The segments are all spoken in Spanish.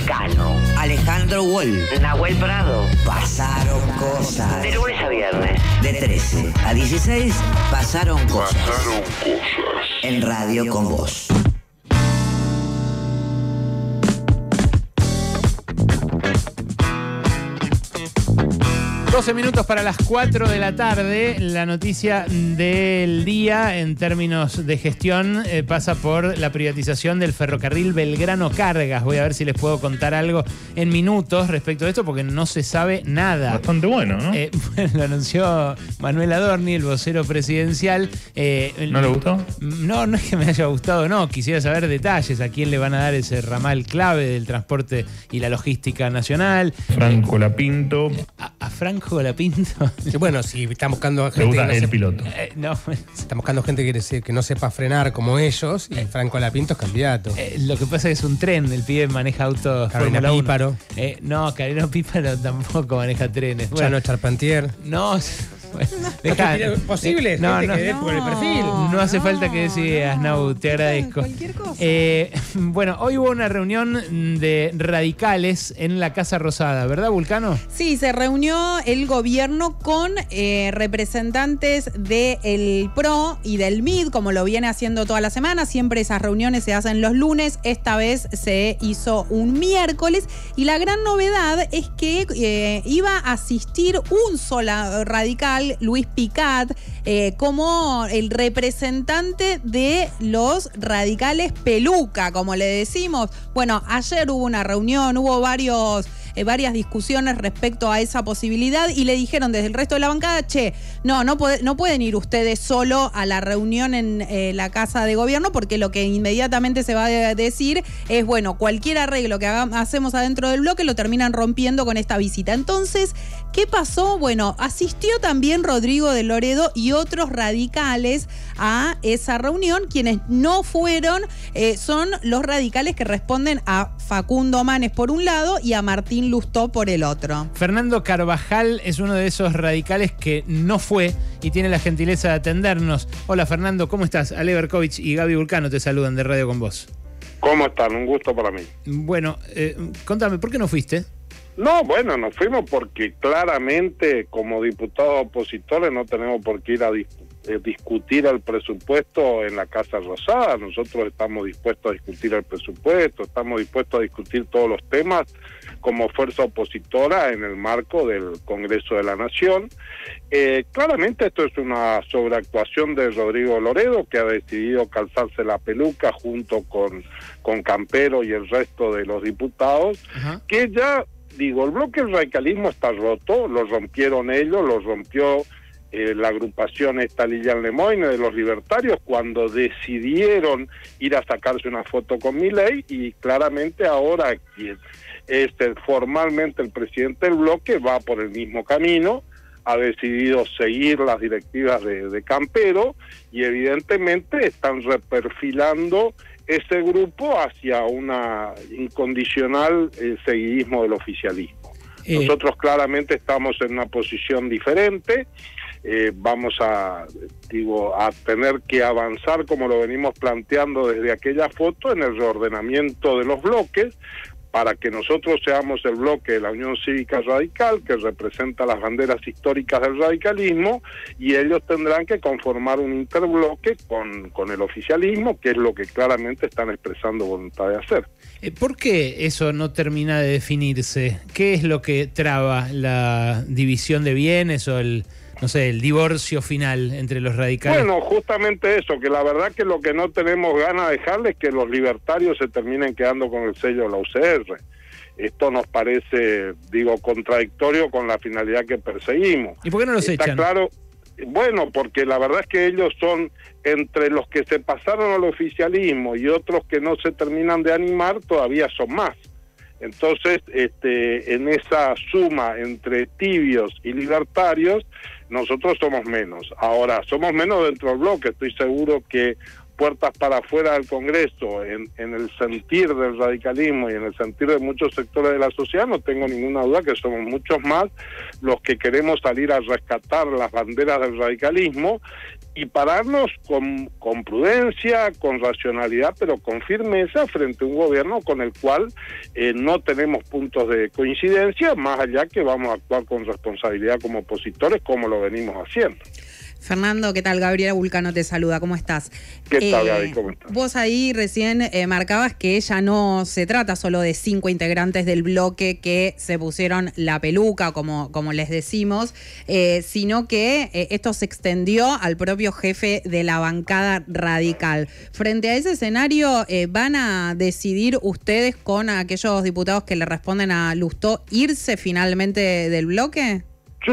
Cano, Alejandro Wall, Nahuel Prado. pasaron cosas. De lunes a viernes. De 13 a 16 pasaron cosas. En Radio con Vos. 12 minutos para las 4 de la tarde. La noticia del día en términos de gestión pasa por la privatización del ferrocarril Belgrano Cargas. Voy a ver si les puedo contar algo en minutos respecto a esto porque no se sabe nada. Bastante bueno, ¿no? Bueno, lo anunció Manuel Adorni, el vocero presidencial. ¿No le gustó? No es que me haya gustado, no. Quisiera saber detalles. ¿A quién le van a dar ese ramal clave del transporte y la logística nacional? Franco Lapinto. ¿A Franco Lapinto? Bueno, si están buscando Le gente gusta que el no piloto. No. están buscando gente que no sepa frenar como ellos, y Franco Lapinto es candidato. Lo que pasa es que es un tren, el pibe maneja autos Carolina Fórmula 1. Píparo. No, Carolina Píparo tampoco maneja trenes. Chano Charpentier. No, deja, posible, no, gente no, que dé por el perfil. No hace falta que decidas, Nau, te agradezco. Cualquier cosa. Bueno, hoy hubo una reunión de radicales en la Casa Rosada, ¿verdad, Vulcano? Sí, se reunió el gobierno con representantes del PRO y del MID, como lo viene haciendo toda la semana. Siempre esas reuniones se hacen los lunes, esta vez se hizo un miércoles. Y la gran novedad es que iba a asistir un solo radical, Luis Picat, como el representante de los radicales peluca, como le decimos. Bueno, ayer hubo una reunión, hubo varias discusiones respecto a esa posibilidad y le dijeron desde el resto de la bancada, no pueden ir ustedes solo a la reunión en la Casa de Gobierno, porque lo que inmediatamente se va a decir es, bueno, cualquier arreglo que hacemos adentro del bloque lo terminan rompiendo con esta visita. Entonces, ¿qué pasó? Bueno, asistió también Rodrigo de Loredo y otros radicales a esa reunión. Quienes no fueron son los radicales que responden a Facundo Manes por un lado y a Martín Lustó por el otro. Fernando Carvajal es uno de esos radicales que no fue y tiene la gentileza de atendernos. Hola Fernando, ¿cómo estás? Ale Berkovich y Gaby Vulcano te saludan de Radio con Vos. ¿Cómo están? Un gusto para mí. Bueno, contame, ¿por qué no fuiste? No, bueno, nos fuimos porque claramente como diputados opositores no tenemos por qué ir a discutir el presupuesto en la Casa Rosada. Nosotros estamos dispuestos a discutir el presupuesto, estamos dispuestos a discutir todos los temas como fuerza opositora en el marco del Congreso de la Nación. Claramente esto es una sobreactuación de Rodrigo Loredo, que ha decidido calzarse la peluca junto con Campero y el resto de los diputados. Ajá. Que ya, digo, el bloque del radicalismo está roto, lo rompieron ellos, lo rompió la agrupación Lilian Lemoyne de los libertarios cuando decidieron ir a sacarse una foto con Milei, y claramente ahora quien es formalmente el presidente del bloque va por el mismo camino, ha decidido seguir las directivas de Campero y evidentemente están reperfilando ese grupo hacia una incondicional seguidismo del oficialismo. Nosotros claramente estamos en una posición diferente. Vamos a tener que avanzar, como lo venimos planteando desde aquella foto, en el reordenamiento de los bloques, para que nosotros seamos el bloque de la Unión Cívica Radical, que representa las banderas históricas del radicalismo, y ellos tendrán que conformar un interbloque con el oficialismo, que es lo que claramente están expresando voluntad de hacer. ¿Por qué eso no termina de definirse? ¿Qué es lo que traba la división de bienes o el divorcio final entre los radicales? Bueno, justamente eso, que la verdad que lo que no tenemos ganas de dejarles es que los libertarios se terminen quedando con el sello de la UCR. Esto nos parece, contradictorio con la finalidad que perseguimos. ¿Y por qué no los echan? Claro, bueno, porque la verdad es que ellos son, entre los que se pasaron al oficialismo y otros que no se terminan de animar, todavía son más. Entonces, en esa suma entre tibios y libertarios, nosotros somos menos. Ahora, somos menos dentro del bloque. Estoy seguro que puertas para afuera del Congreso, en el sentir del radicalismo y en el sentir de muchos sectores de la sociedad, no tengo ninguna duda que somos muchos más los que queremos salir a rescatar las banderas del radicalismo y pararnos con prudencia, con racionalidad, pero con firmeza frente a un gobierno con el cual no tenemos puntos de coincidencia, más allá que vamos a actuar con responsabilidad como opositores, como lo venimos haciendo. Fernando, ¿qué tal? Gabriela Vulcano te saluda, ¿cómo estás? ¿Qué tal, Gaby? ¿Cómo estás? Vos ahí recién marcabas que ya no se trata solo de 5 integrantes del bloque que se pusieron la peluca, como les decimos, sino que esto se extendió al propio jefe de la bancada radical. Frente a ese escenario, ¿van a decidir ustedes con aquellos diputados que le responden a Lustó irse finalmente del bloque? Yo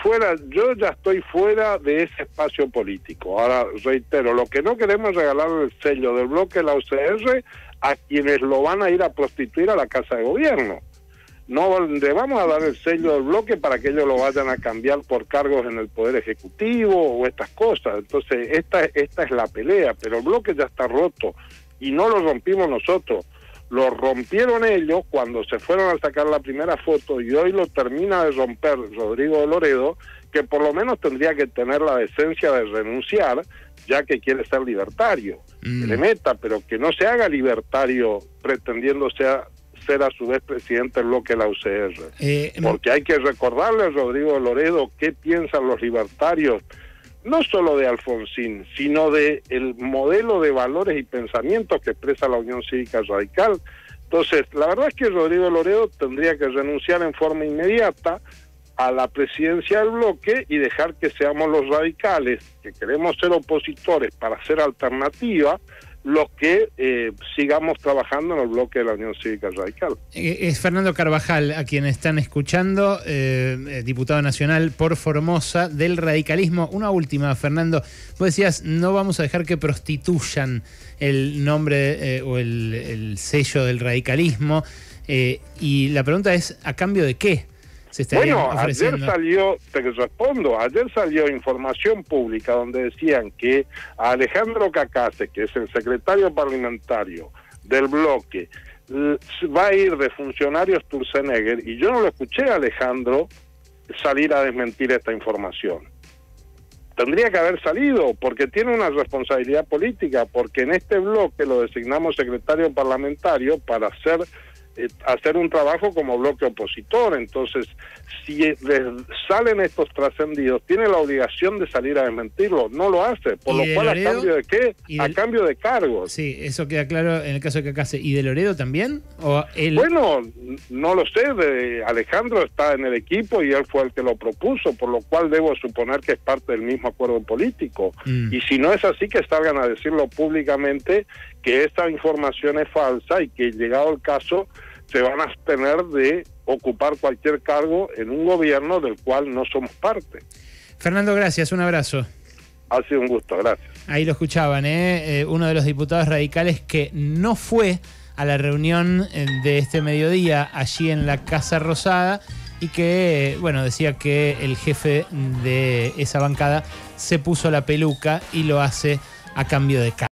ya estoy fuera de ese espacio político. Ahora, reitero, lo que no queremos es regalar el sello del bloque de la UCR a quienes lo van a ir a prostituir a la Casa de Gobierno. No le vamos a dar el sello del bloque para que ellos lo vayan a cambiar por cargos en el Poder Ejecutivo o estas cosas. Entonces, esta es la pelea, pero el bloque ya está roto y no lo rompimos nosotros. Lo rompieron ellos cuando se fueron a sacar la primera foto y hoy lo termina de romper Rodrigo de Loredo, que por lo menos tendría que tener la decencia de renunciar, ya que quiere ser libertario. Que le meta, pero que no se haga libertario pretendiendo ser a su vez presidente del bloque de la UCR. Porque hay que recordarle a Rodrigo de Loredo qué piensan los libertarios, no solo de Alfonsín, sino de el modelo de valores y pensamientos que expresa la Unión Cívica Radical. Entonces, la verdad es que Rodrigo Loredo tendría que renunciar en forma inmediata a la presidencia del bloque y dejar que seamos los radicales, que queremos ser opositores para ser alternativa, los que sigamos trabajando en el bloque de la Unión Cívica Radical. Es Fernando Carvajal, a quien están escuchando, diputado nacional por Formosa del radicalismo. Una última, Fernando. Vos decías, no vamos a dejar que prostituyan el nombre o el sello del radicalismo. Y la pregunta es, ¿a cambio de qué se estarían ofreciendo? Ayer salió información pública donde decían que a Alejandro Cacase, que es el secretario parlamentario del bloque, va a ir de funcionarios Sturzenegger, y yo no lo escuché a Alejandro salir a desmentir esta información. Tendría que haber salido, porque tiene una responsabilidad política, porque en este bloque lo designamos secretario parlamentario para hacer un trabajo como bloque opositor. Entonces, si les salen estos trascendidos, tiene la obligación de salir a desmentirlo. No lo hace, por lo cual, ¿a cambio de qué? A cambio de cargos. Sí, eso queda claro en el caso de Cacase. ¿Y de Loredo también? ¿O él? Bueno, no lo sé. Alejandro está en el equipo y él fue el que lo propuso, por lo cual debo suponer que es parte del mismo acuerdo político. Y si no es así, que salgan a decirlo públicamente, que esta información es falsa y que, llegado el caso, se van a abstener de ocupar cualquier cargo en un gobierno del cual no somos parte. Fernando, gracias, un abrazo. Ha sido un gusto, gracias. Ahí lo escuchaban, uno de los diputados radicales que no fue a la reunión de este mediodía allí en la Casa Rosada y que, bueno, decía que el jefe de esa bancada se puso la peluca y lo hace a cambio de cargo.